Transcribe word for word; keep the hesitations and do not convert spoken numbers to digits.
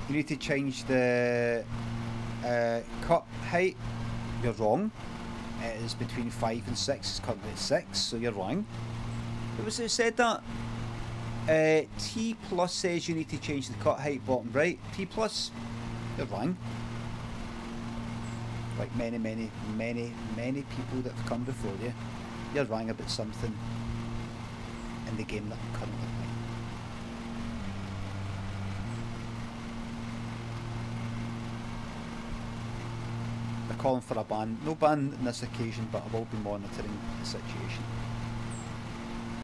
you need to change the uh, cut height. You're wrong. It is between five and six. It's currently at six, so you're wrong. It was it said that uh, T plus says you need to change the cut height bottom right. T plus, you're wrong. Like many, many, many, many people that have come before you, you're wrong about something in the game that I'm currently playing. They're calling for a ban. No ban on this occasion, but I will be monitoring the situation.